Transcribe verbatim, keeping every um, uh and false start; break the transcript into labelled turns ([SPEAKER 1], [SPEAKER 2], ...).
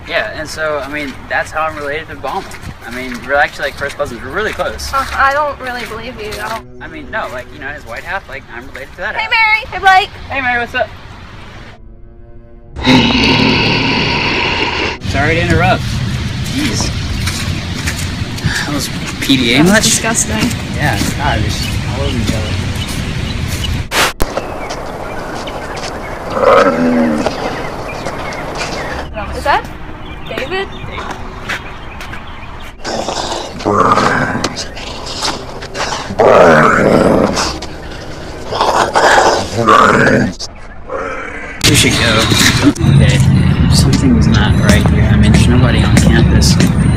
[SPEAKER 1] Yeah, and so, I mean, that's how I'm related to Ballman. I mean, we're actually like first cousins. We're really close.
[SPEAKER 2] Uh, I don't really believe you. I don't.
[SPEAKER 1] I mean, no, like, you know, his white half, like, I'm related to that
[SPEAKER 2] Hey,
[SPEAKER 1] half.
[SPEAKER 2] Mary. Hey, Blake.
[SPEAKER 1] Hey, Mary, what's up? Sorry to interrupt. Jeez. That was P D A
[SPEAKER 2] That was
[SPEAKER 1] much?
[SPEAKER 2] disgusting.
[SPEAKER 1] Yeah, God, just all over each other.
[SPEAKER 2] Is that David?
[SPEAKER 1] We should go. Okay. Something's not right here. I mean, there's nobody on campus.